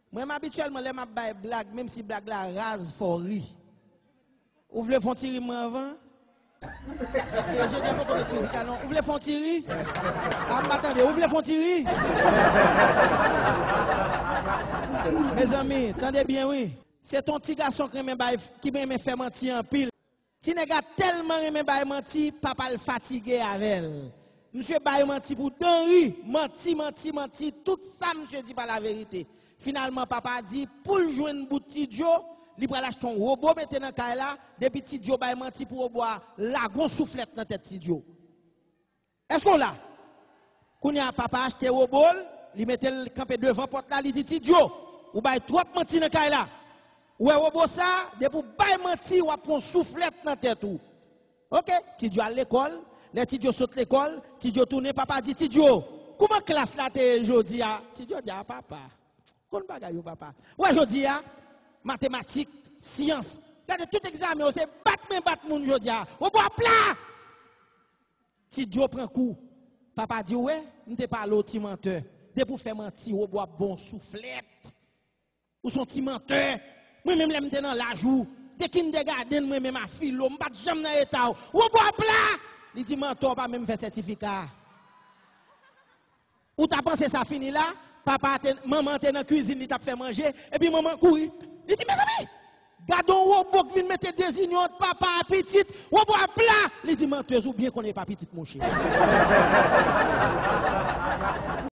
Moi, habituellement, les m'a blague, même si blague la rase for rire. Vous voulez faire tirer moi avant? Je ne sais pas comment musique non. Vous voulez faire tirer? Ah, attendez, vous voulez faire tirer? Mes amis, attendez bien, oui. C'est ton petit garçon qui m'a fait mentir en pile. Si n'est tellement aimé mentir, papa le fatigué avec elle. Monsieur Baye menti pour Denri, menti, tout ça monsieur dit pas la vérité. Finalement papa dit pour le joindre bouti Dio, il va l'acheter un robot mettre dans caille là, depuis petit Dio Baye menti pour boire lagon soufflette dans tête petit Dio. Est-ce qu'on l'a? Quand y a papa acheté robot, il mettait le campé devant porte là, il dit petit Dio, ou Baye trop menti dans caille là. Ouais robot ça, depuis Baye menti ou prend soufflette dans tête tout. OK, petit Dio à l'école. Les Tidio saute l'école, Tidio tourne, papa dit Tidio, comment classe là t'es aujourd'hui? Tidio dit à papa, qu'on bagaille papa. Ouais, aujourd'hui, mathématiques, sciences, regardez tout examen, c'est battre moun aujourd'hui. Au bois plat! Tidio prend coup. Papa dit, ouais, n'était pas l'autre menteur. De pour faire mentir, au bois bon soufflette. Ou son petit menteur. Moi-même, je suis dans la joue. Dès qu'il me regarde, moi-même, ma fille, je ne suis jamais dans l'état. Au bois plat! Il dit, mentor, pas même faire certificat. Ou t'as pensé ça fini là? Papa, maman, t'es dans la cuisine, il t'a fait manger, et puis maman courir. Il dit, mes amis, gardons un robot qui vient mettre des unions, papa petite, robot à plat. Il dit, menteuse, ou bien qu'on n'est pas petite, mon cher.